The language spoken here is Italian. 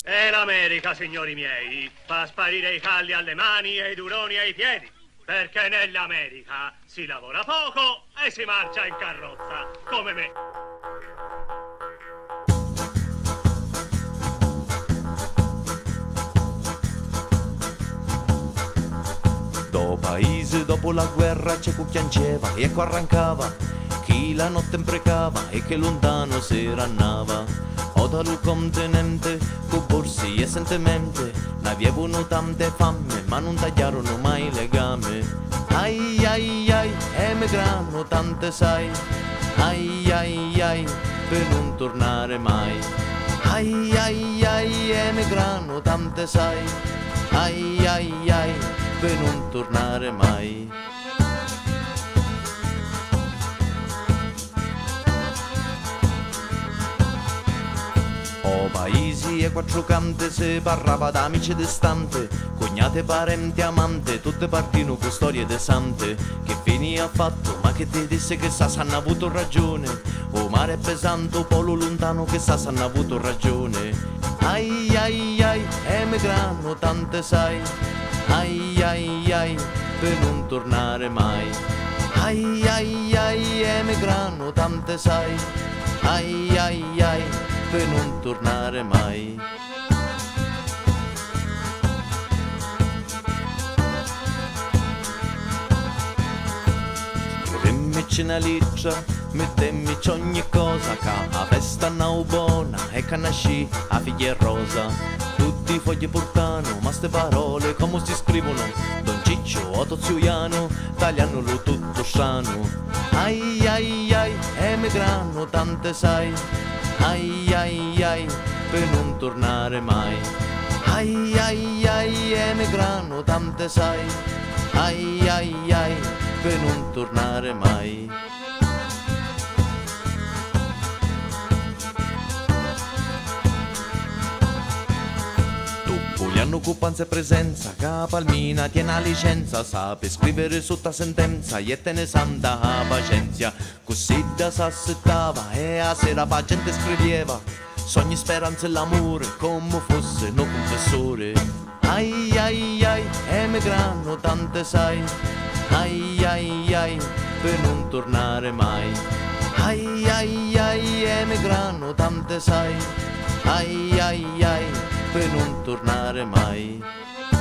E l'America, signori miei, fa sparire i calli alle mani e i duroni ai piedi, perché nell'America si lavora poco e si marcia in carrozza, come me. Do paese dopo la guerra c'è chi piangeva e ecco arrancava, chi la notte imprecava e che lontano si rannava. O dal continente con borsi e sentimenti n'avevano tante fame ma non tagliarono mai legame. Ai ai ai, emigrano tante sai, ai ai ai, per non tornare mai. Ai ai ai, emigrano tante sai, ai ai ai, per non tornare mai. O paesi e quattro cante si parlava d'amici distanti, cognate, parenti, amante, tutte partino con storie de sante. Che fine ha fatto, ma che ti disse che sa s'hanno avuto ragione, o mare è pesante, o polo lontano che sa s'hanno avuto ragione. Ai ai ai, emigrano tante sai, ai ai ai, per non tornare mai. Ai ai ai, emigrano tante sai, ai ai ai, per non tornare mai. Scrivemmici una lettera, mettemmici ogni cosa, che a festa non buona e che nasci a figlia rosa. Tutti i fogli portano, ma ste parole come si scrivono? Don Ciccio, Otto Ziuliano, taglianolo tutto strano. Ai ai ai, emigrano tante sai, ai ai ai, per non tornare mai. Ai ai ai, emigrano tante sai, ai ai ai, per non tornare mai. Gli hanno occupanza e presenza, che Palmina tiene la licenza, sa per scrivere sotto sentenza e te ne santa pazienza. Così da s'assettava e a sera la gente scriveva sogni, speranze e l'amore come fosse no confessore. Ai ai ai, emigrano tante sai, ai ai ai, per non tornare mai. Ai ai ai, emigrano tante sai, ai ai ai, per non tornare mai.